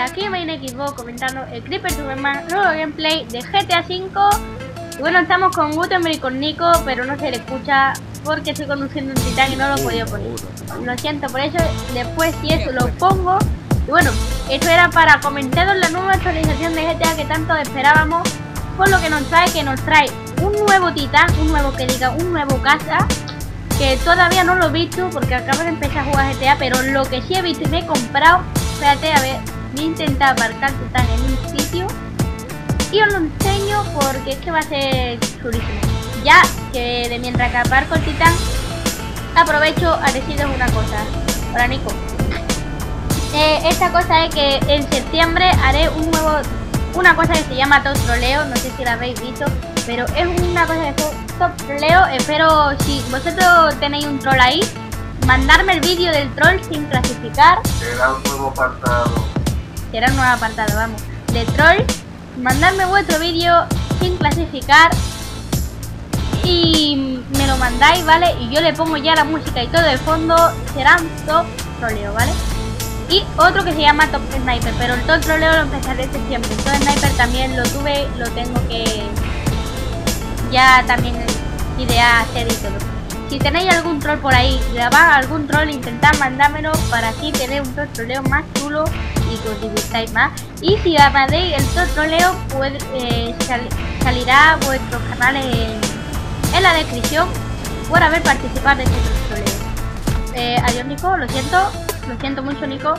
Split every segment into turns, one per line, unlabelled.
aquí Main Xbox comentando el Creeper Superman nuevo gameplay de GTA V. Y bueno, estamos con Gutenberg y con Nico, pero no se le escucha porque estoy conduciendo un Titán y no lo he podido poner. Lo siento por eso, después si eso lo pongo. Y bueno, esto era para comentaros la nueva actualización de GTA que tanto esperábamos, por lo que nos trae un nuevo Titán, un nuevo casa, que todavía no lo he visto porque acabo de empezar a jugar GTA, pero lo que sí he visto y me he comprado, espérate, a ver, voy a intentar aparcar el Titán en un sitio y os lo enseño porque es que va a ser chulísimo. Ya que de mientras que aparco el Titán, aprovecho a deciros una cosa. Hola Nico. Esta cosa es que en septiembre haré una cosa que se llama Top Troleo, no sé si la habéis visto, pero es una cosa que es Top Troleo. Espero, si vosotros tenéis un troll ahí, mandarme el vídeo del troll sin clasificar.
Será un nuevo apartado.
Será un nuevo apartado, vamos. De troll, mandarme vuestro vídeo sin clasificar y me lo mandáis, ¿vale? Y yo le pongo ya la música y todo de fondo, será un Top Troleo, ¿vale? Y otro que se llama Top Sniper, pero el Top Troleo lo empezaré en septiembre. El Top Sniper también lo tuve, lo tengo que ya también idear hacer y todo. Si tenéis algún troll por ahí, grabar algún troll, intentad mandármelo para así tener un Top Troleo más chulo y que os divirtáis más. Y si amadéis el Top Troleo, pues, salirá vuestros canales en la descripción por haber participado de este Top Troleo. Adiós Nico, lo siento mucho Nico.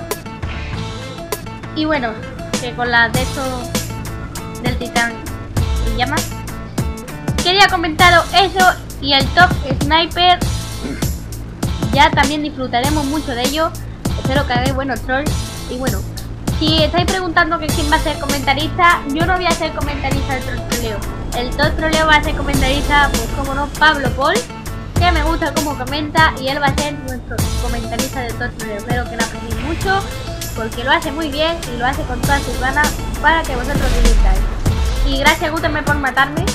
Y bueno, que con la de esto del Titán y llamas, quería comentaros eso. Y el Top Sniper ya también disfrutaremos mucho de ello. Espero que hagáis buenos trolls. Y bueno, si estáis preguntando que quién va a ser comentarista, yo no voy a ser comentarista del Top Troleo. El Top Troleo va a ser comentarista, pues como no, Pablo Paul, que me gusta cómo comenta, y él va a ser nuestro comentarista del Top Troleo. Espero que lo aprendéis mucho, porque lo hace muy bien y lo hace con todas sus ganas para que vosotros divirtáis. Y gracias Gutenberg por matarme.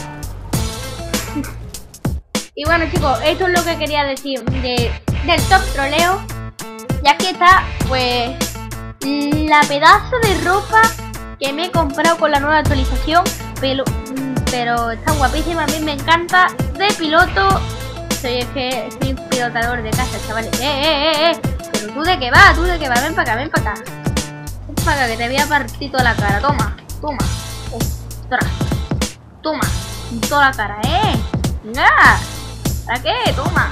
Y bueno chicos, esto es lo que quería decir del Top Troleo. Y aquí está, pues, la pedazo de ropa que me he comprado con la nueva actualización. Pero está guapísima, a mí me encanta. De piloto. Soy un pilotador de casa, chavales. Pero tú de qué vas, ven para acá, ven para acá. Ven para acá que te voy a partir toda la cara. Toma. Ostras. Toma. Toda la cara, venga. ¿Para qué? Toma.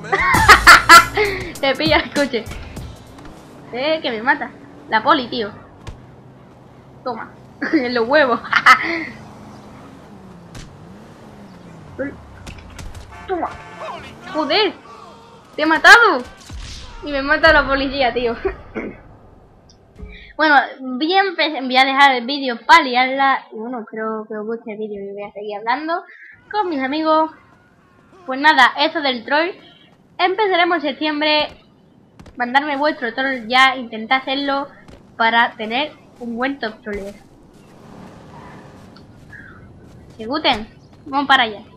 Te pilla el coche. Que me mata. La poli, tío. Toma. En los huevos. Toma. Joder. Te he matado. Y me mata la policía, tío. Bueno, voy a dejar el vídeo para liarla. Y bueno, creo que os guste el vídeo y voy a seguir hablando con mis amigos. Pues nada, eso del troll. Empezaremos en septiembre. Mandarme vuestro troll ya, intentad hacerlo para tener un buen Top Troleo. ¿Se guten? Vamos para allá.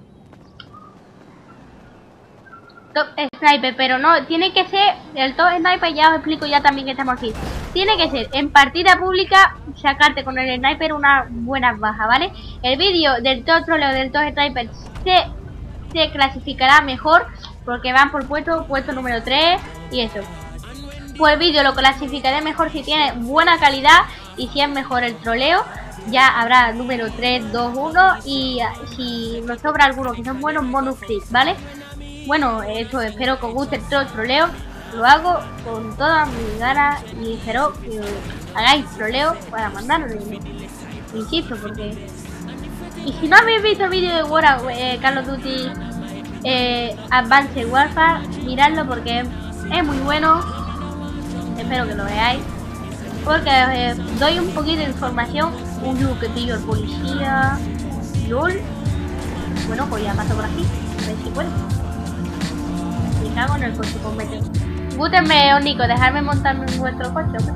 Top Sniper, pero no, tiene que ser el Top Sniper, ya os explico ya también que estamos aquí. Tiene que ser en partida pública, sacarte con el Sniper unas buenas bajas, ¿vale? El vídeo del Top Troleo del Top Sniper se clasificará mejor porque van por puesto número 3 y eso. Pues el vídeo lo clasificaré mejor si tiene buena calidad y si es mejor el troleo. Ya habrá número 3, 2, 1 y si nos sobra alguno que son buenos, bonus clip, ¿vale? Bueno, eso, espero que os guste el troleo. Lo hago con todas mis ganas y espero que hagáis troleo para mandarlo. Insisto, porque... Y si no habéis visto el vídeo de Call of Duty Advanced Warfare, miradlo porque es muy bueno. Espero que lo veáis, porque doy un poquito de información. Un look que pillo el policía. LOL. Bueno, pues ya paso por aquí, a ver si puedo. Me cago en el coche con meter. Gútenme, Nico, dejarme montarme en vuestro coche, ¿ok?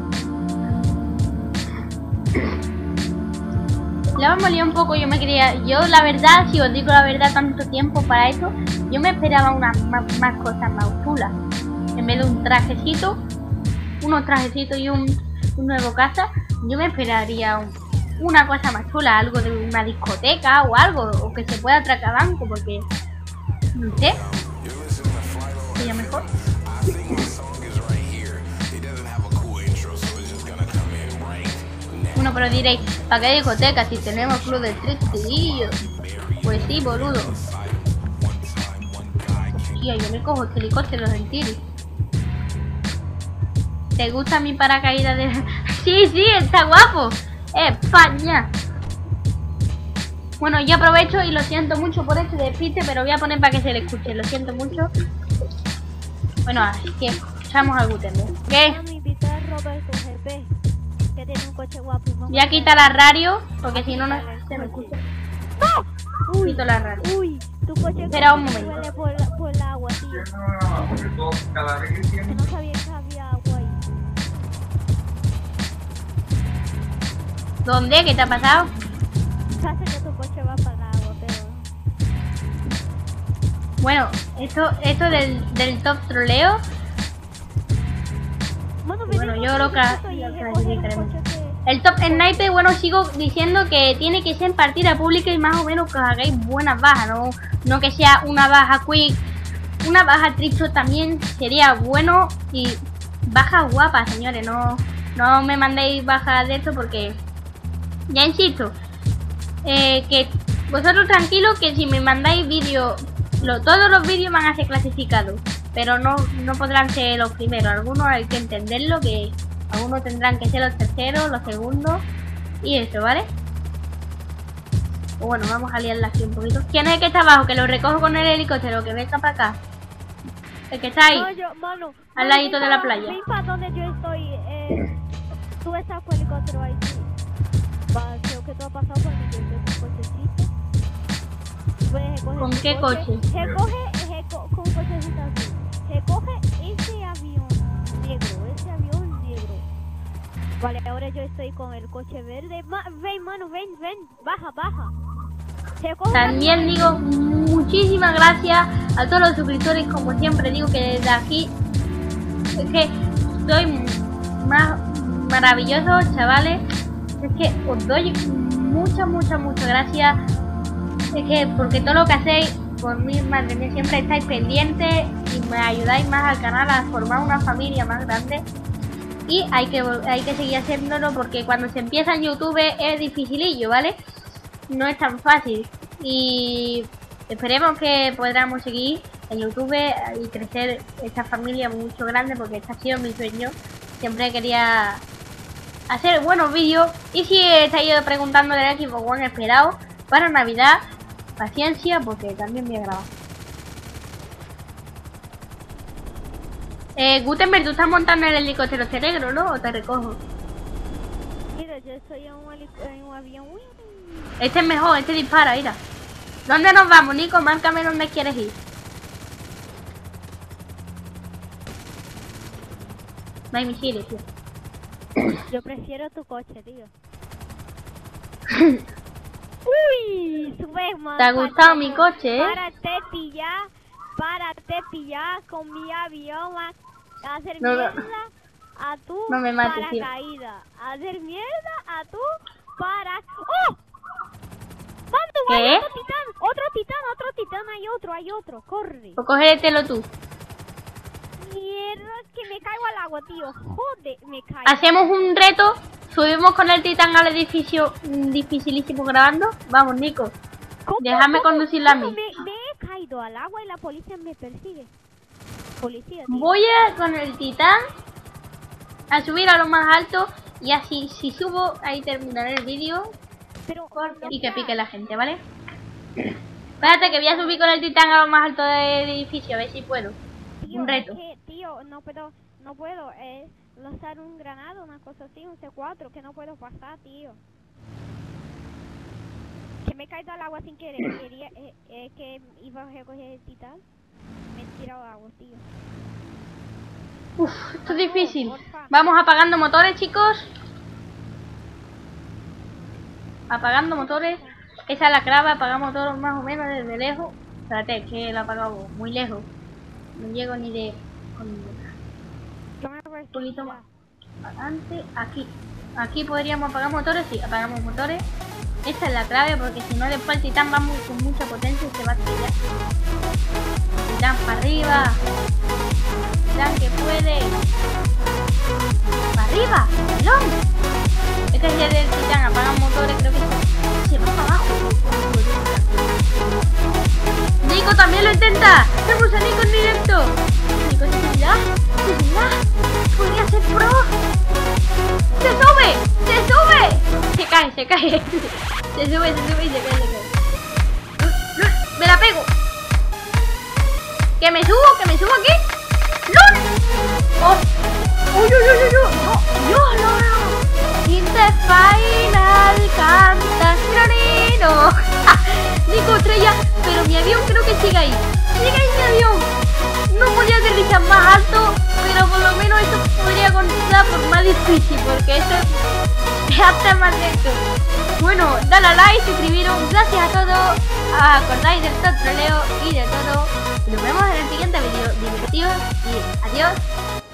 La vamos a liar un poco. Yo la verdad, si os digo la verdad, tanto tiempo para eso, yo me esperaba más cosas más chulas. En vez de un trajecito, unos trajecitos y un nuevo casa, Yo me esperaría una cosa más chula, algo de una discoteca o algo, o que se pueda atracar banco, porque no sé, sería mejor. Bueno, pero diréis, ¿para qué discoteca si tenemos club de striptease? Pues sí, boludo. Hostia, yo me cojo este helicóptero en tiro. ¿Te gusta mi paracaídas de...? Sí, sí, está guapo. España. Bueno, yo aprovecho y lo siento mucho por este despiste, pero voy a poner para que se le escuche. Lo siento mucho. Bueno, así que escuchamos al Gutenberg. ¿Qué? Voy a quitar la radio, porque si no, no se me escucha. ¡No! Quito la radio.
Uy, tu coche
espera un momento.
huele por el agua, tío.
Cada vez que tiene...
No sabía que había agua ahí.
¿Dónde? ¿Qué te ha pasado?
Sabes que tu coche va para el agua, pero...
Bueno, esto del top troleo. Bueno, yo lo clasificaremos. El top sniper, bueno, sigo diciendo que tiene que ser en partida pública y más o menos que os hagáis buenas bajas, no que sea una baja quick, una baja tricho también sería bueno, y bajas guapas, señores, no me mandéis bajas de esto porque, ya insisto, que vosotros tranquilos que si me mandáis vídeos, todos los vídeos van a ser clasificados, pero no podrán ser los primeros, algunos hay que entenderlo, que algunos tendrán que ser los terceros, los segundos y eso, ¿vale? Bueno, vamos a liarla aquí un poquito. ¿Quién es el que está abajo? Que lo recojo con el helicóptero, que venga para acá. El que está ahí,
No, yo, mano,
al ladito de la playa.
Ven para donde yo estoy, tú estás con el helicóptero ahí, sí. Creo que tú has pasado por mí, yo estoy con cochecito.
¿Con qué coche?
Con un cochecito así. Recoge ese avión negro, Vale, ahora yo estoy con el coche verde. Ven, mano, ven, baja.
También digo muchísimas gracias a todos los suscriptores, como siempre digo que desde aquí es que soy más maravillosos, chavales. Es que os doy muchas gracias. Es que porque todo lo que hacéis por mí, madre mía, siempre estáis pendientes y me ayudáis más al canal a formar una familia más grande. Y hay que seguir haciéndolo porque cuando se empieza en YouTube es dificilillo, ¿vale? No es tan fácil. Y esperemos que podamos seguir en YouTube y crecer esta familia mucho grande, porque este ha sido mi sueño. Siempre quería hacer buenos vídeos. Y si estáis preguntando del Xbox One esperado para Navidad, paciencia porque también voy a grabar. Gutenberg, tú estás montando el helicóptero este negro, ¿no? ¿O te recojo?
Mira, yo estoy en un avión. Uy.
Este es mejor, este dispara, mira. ¿Dónde nos vamos, Nico? Márcame dónde quieres ir. No hay misiles, tío.
Yo prefiero tu coche, tío. Uy, subes más.
¿Te ha gustado mi coche, eh?
Párate pillar con mi avión a hacer
No,
mierda a tu
no me mates, tío.
paracaídas. A hacer mierda a tu para... ¡Oh! ¡Mando!
¿Qué?
Hay otro titán, hay otro, corre.
Pues cógetelo tú.
Mierda, es que me caigo al agua, tío. Joder, me caigo.
Hacemos un reto, subimos con el titán al edificio dificilísimo grabando. Vamos, Nico. Déjame conducirla a mí.
Me he caído al agua y la policía me persigue. Policía, tío.
Voy con el titán a subir a lo más alto y así, si subo, ahí terminaré el vídeo.
Pero,
Y que pique la gente, ¿vale? Espérate que voy a subir con el titán a lo más alto del edificio, a ver si puedo.
tío,
Un reto.
es que, tío, no puedo lanzar un granado, una cosa así, un C4, que no puedo pasar, tío. Que me he caído al agua sin querer, que iba a recoger el titán, me he tirado al agua, tío.
Uf, esto es difícil. Vamos apagando motores, chicos. Apagando motores. Esa es la clave, apagamos todos más o menos desde lejos. Espérate, que lo he apagado muy lejos. No llego ni de... Un poquito más adelante, aquí. Aquí podríamos apagar motores, sí, apagamos motores. Esta es la clave porque si no después el titán va con mucha potencia y se va a estrellar. Titán para arriba. Titán que puede. Para arriba, pelón. Este es el del titán, apagan motores, creo que se va para abajo. Nico también lo intenta. Tenemos a Nico en directo. Nico, ¿se subirá? ¿Se subirá? Podría ser pro. ¡Se sube! ¡Se sube! Se cae, se cae. Se sube y se cae. ¡Me la pego! ¡Que me subo aquí! ¡LOL! ¡Oh! ¡Uy, uy, uy, uy! ¡No, no, no! In the final canta Sironino. Nico estrella, pero mi avión creo que sigue ahí. ¡Sigue ahí mi avión! No podía aterrizar más alto, pero por lo menos esto podría contar por más difícil, porque esto es hasta más lento. Bueno, dale a like, suscribiros, gracias a todos, acordáis del troleo y de todo. Nos vemos en el siguiente vídeo. Divertidos y adiós.